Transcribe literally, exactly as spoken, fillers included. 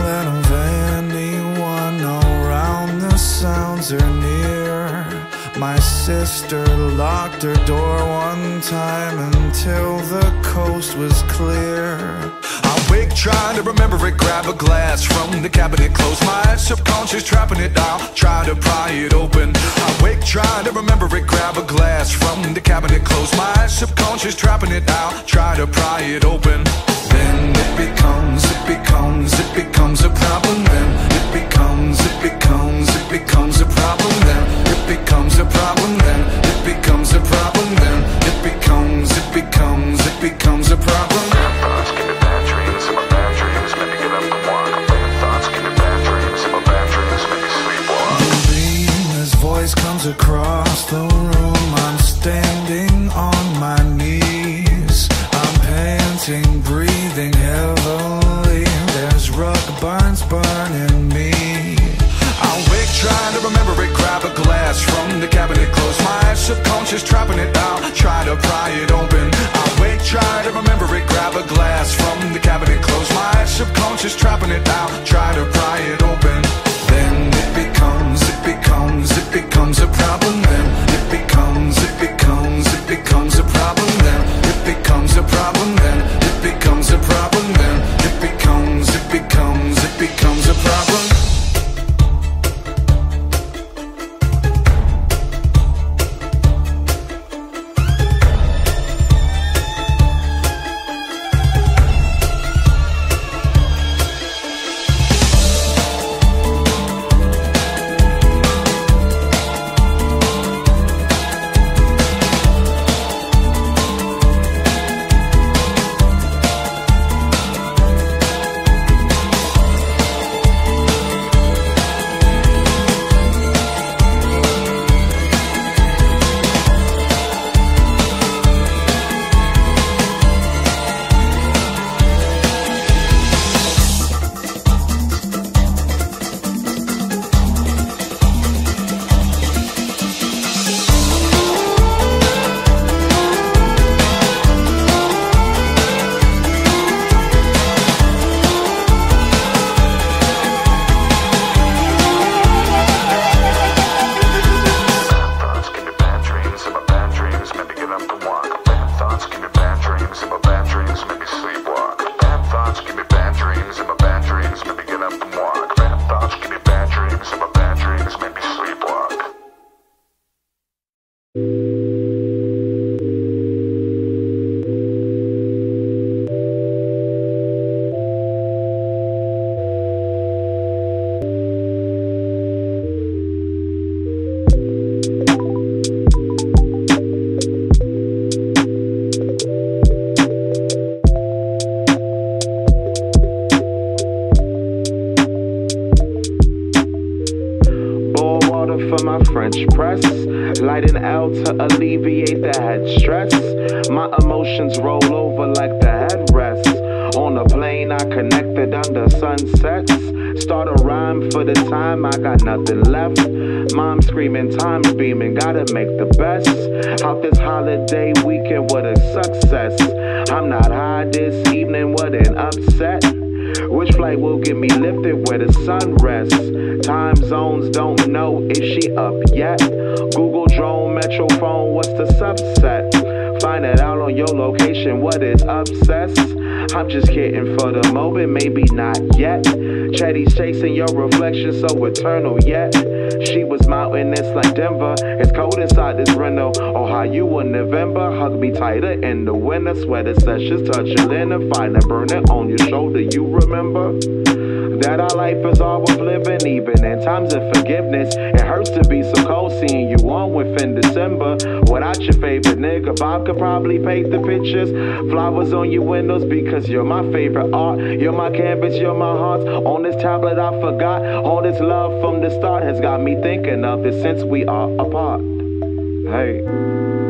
traveling of anyone around, the sounds are near. My sister locked her door one time until the coast was clear. I wake trying to remember it, grab a glass from the cabinet, close my subconscious trapping it down, try to pry it open. I wake trying to remember it, grab a glass from the cabinet, close my subconscious trapping it down, try to pry it open. Then it becomes, it becomes, it becomes a problem. Then it becomes, it becomes, it becomes a problem. Then it becomes a problem. Then it becomes a problem. Then it becomes, it becomes, it becomes a problem. Thoughts give me bad dreams, and my bad dreams make me get up and walk. Bad thoughts give me bad dreams, and my bad dreams make me sleepwalk. His voice comes across the room. I'm standing on my knees. I'm panting, breathing heavily. There's rug burns burning me. I wake trying to remember it, grab a glass from the cabinet, close my subconscious trapping it down, try to pry it open. I wake trying to remember it, grab a glass from the cabinet, close my subconscious trapping it down, try to pry it open. Then it becomes, it becomes, it becomes a problem. Then it becomes, it becomes, it becomes a problem. Then it becomes a problem. Then it becomes a problem. Then it becomes, it becomes, it becomes a problem. For my French press, light an L to alleviate the head stress. My emotions roll over like the headrest. On a plane I connected under sunsets. Start a rhyme for the time I got nothing left. Mom screaming, time's beaming, gotta make the best out this holiday weekend, what a success. I'm not high this evening, what an upset. Which flight will get me lifted where the sun rests? Time zones don't know, is she up yet? Google drone, metro phone, what's the subset? Find it out on your location, what is obsessed? I'm just kidding for the moment, maybe not yet. Chatty's chasing your reflection, so eternal yet. She was mountainous like Denver. It's cold inside this rental. Oh, how you in November? Hug me tighter in the winter. Sweater sessions, touch your linen, find a burner on your shoulder. You remember that our life is all worth living, even in times of forgiveness. It hurts to be so cold, seeing you on within December. Without your favorite nigga, Bob could probably paint the pictures. Flowers on your windows because you're my favorite art. You're my canvas, you're my heart. On this tablet I forgot. All this love from the start has got me thinking of this since we are apart. Hey.